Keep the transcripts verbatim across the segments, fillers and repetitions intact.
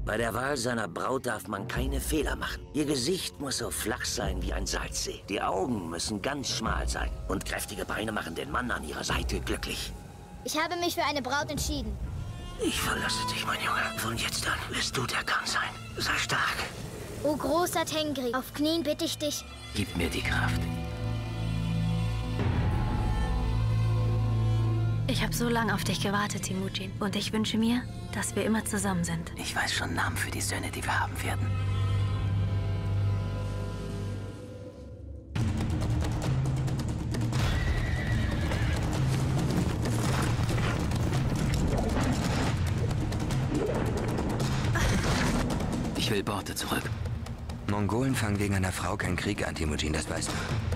Bei der Wahl seiner Braut darf man keine Fehler machen. Ihr Gesicht muss so flach sein wie ein Salzsee. Die Augen müssen ganz schmal sein. Und kräftige Beine machen den Mann an ihrer Seite glücklich. Ich habe mich für eine Braut entschieden. Ich verlasse dich, mein Junge. Von jetzt an wirst du der Khan sein. Sei stark. O großer Tengri, auf Knien bitte ich dich. Gib mir die Kraft. Ich habe so lange auf dich gewartet, Temujin. Und ich wünsche mir, dass wir immer zusammen sind. Ich weiß schon Namen für die Söhne, die wir haben werden. Ich will Borte zurück. Mongolen fangen wegen einer Frau keinen Krieg an, Temujin, das weißt du.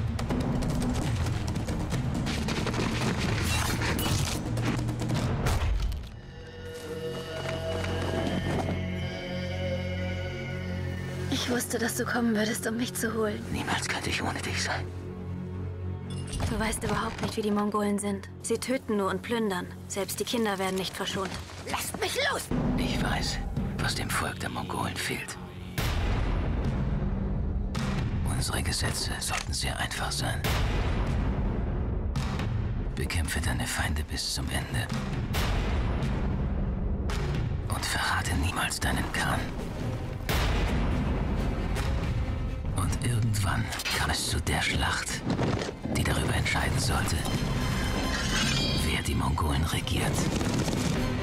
Ich wusste, dass du kommen würdest, um mich zu holen. Niemals könnte ich ohne dich sein. Du weißt überhaupt nicht, wie die Mongolen sind. Sie töten nur und plündern. Selbst die Kinder werden nicht verschont. Lasst mich los! Ich weiß, was dem Volk der Mongolen fehlt. Unsere Gesetze sollten sehr einfach sein. Bekämpfe deine Feinde bis zum Ende. Und verrate niemals deinen Khan. Und irgendwann kam es zu der Schlacht, die darüber entscheiden sollte, wer die Mongolen regiert.